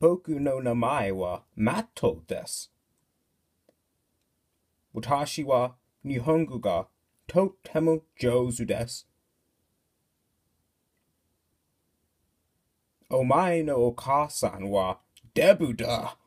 Boku no namae wa Matto desu. Watashi wa Nihongo ga totemo jouzu desu. Omae no okasan wa debu da.